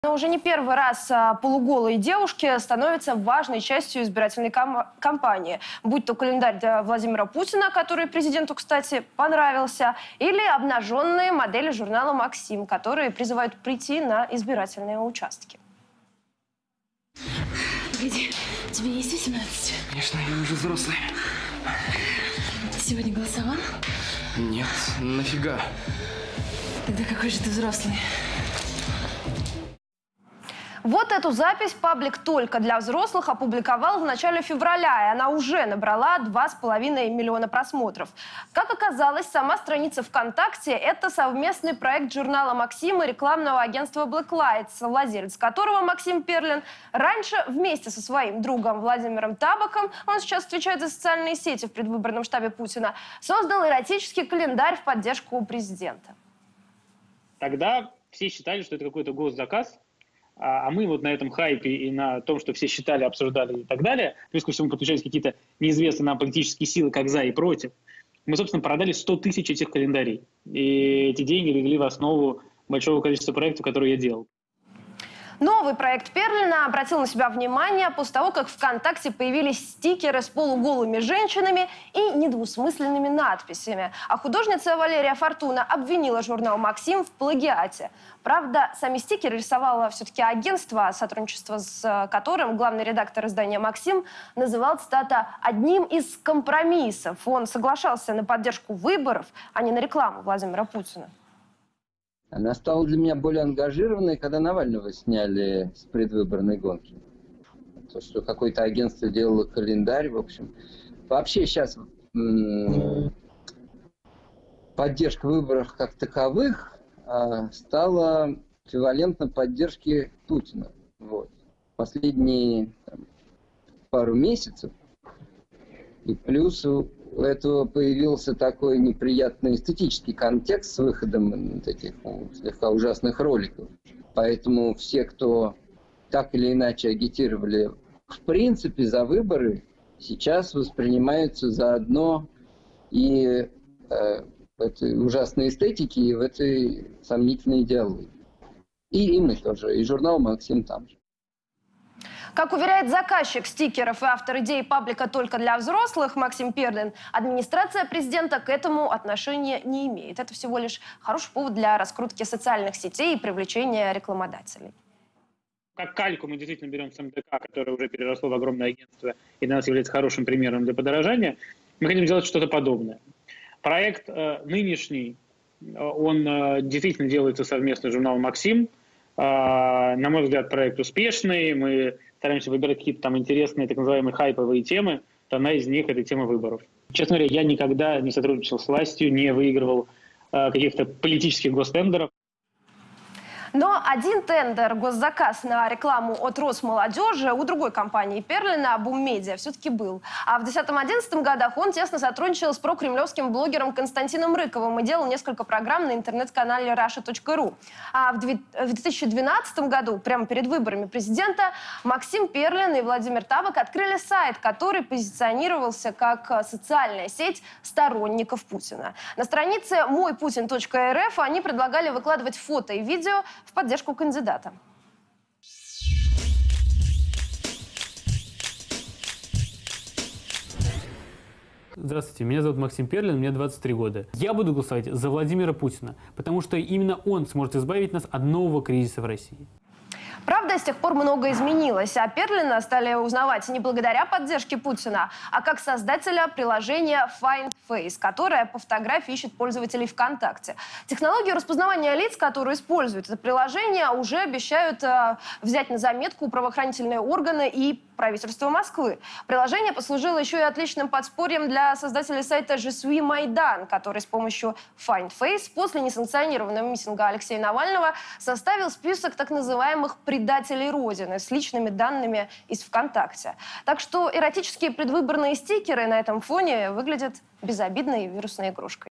Но уже не первый раз полуголые девушки становятся важной частью избирательной кампании. Будь то календарь Владимира Путина, который президенту, кстати, понравился, или обнаженные модели журнала «Максим», которые призывают прийти на избирательные участки. Погоди, тебе есть 18? Конечно, я уже взрослый. Ты сегодня голосовал? Нет, нафига? Тогда какой же ты взрослый? Вот эту запись паблик «Только для взрослых» опубликовал в начале февраля, и она уже набрала 2,5 миллиона просмотров. Как оказалось, сама страница ВКонтакте – это совместный проект журнала «Максим» и рекламного агентства Blacklight, владелец которого Максим Перлин раньше вместе со своим другом Владимиром Табаком, он сейчас отвечает за социальные сети в предвыборном штабе Путина, создал эротический календарь в поддержку президента. Тогда все считали, что это какой-то госзаказ. А мы вот на этом хайпе и на том, что все считали, обсуждали и так далее, плюс ко всему подключались какие-то неизвестные нам политические силы, как за и против, мы, собственно, продали 100 тысяч этих календарей. И эти деньги легли в основу большого количества проектов, которые я делал. Новый проект Перлина обратил на себя внимание после того, как ВКонтакте появились стикеры с полуголыми женщинами и недвусмысленными надписями. А художница Валерия Фортуна обвинила журнал «Максим» в плагиате. Правда, сами стикеры рисовало все-таки агентство, сотрудничество с которым главный редактор издания «Максим» называл, цитата, «одним из компромиссов». Он соглашался на поддержку выборов, а не на рекламу Владимира Путина. Она стала для меня более ангажированной, когда Навального сняли с предвыборной гонки. То, что какое-то агентство делало календарь, в общем. Вообще сейчас поддержка выборов как таковых стала эквивалентна поддержке Путина. Вот. Последние пару месяцев. И плюс у этого появился такой неприятный эстетический контекст с выходом таких слегка ужасных роликов. Поэтому все, кто так или иначе агитировали в принципе за выборы, сейчас воспринимаются заодно и в этой ужасной эстетике, и в этой сомнительной идеологии. И мы тоже, и журнал «Максим» там же. Как уверяет заказчик стикеров и автор идеи паблика «Только для взрослых» Максим Перлин, администрация президента к этому отношения не имеет. Это всего лишь хороший повод для раскрутки социальных сетей и привлечения рекламодателей. Как кальку мы действительно берем с МТК, которое уже переросло в огромное агентство и для нас является хорошим примером для подорожания, мы хотим сделать что-то подобное. Проект нынешний, он действительно делается совместно с журналом «Максим». На мой взгляд, проект успешный. Мы стараемся выбирать какие-то там интересные, так называемые хайповые темы. Одна из них – это тема выборов. Честно говоря, я никогда не сотрудничал с властью, не выигрывал каких-то политических гостендеров. Но один тендер, госзаказ на рекламу от Росмолодежи у другой компании Перлина, Буммедиа, все-таки был. А в 2010-2011 годах он тесно сотрудничал с прокремлевским блогером Константином Рыковым и делал несколько программ на интернет-канале Russia.ru. А в 2012 году, прямо перед выборами президента, Максим Перлин и Владимир Табак открыли сайт, который позиционировался как социальная сеть сторонников Путина. На странице мойпутин.рф они предлагали выкладывать фото и видео в поддержку кандидата. Здравствуйте, меня зовут Максим Перлин, мне 23 года. Я буду голосовать за Владимира Путина, потому что именно он сможет избавить нас от нового кризиса в России. Правда, с тех пор многое изменилось, а Перлина стали узнавать не благодаря поддержке Путина, а как создателя приложения Find Face, которое по фотографии ищет пользователей ВКонтакте. Технологию распознавания лиц, которую использует это приложение, уже обещают взять на заметку правоохранительные органы и правительство Москвы. Приложение послужило еще и отличным подспорьем для создателей сайта «Je suis Майдан», который с помощью Find Face после несанкционированного митинга Алексея Навального составил список так называемых предателей Родины с личными данными из ВКонтакте. Так что эротические предвыборные стикеры на этом фоне выглядят безобидной вирусной игрушкой.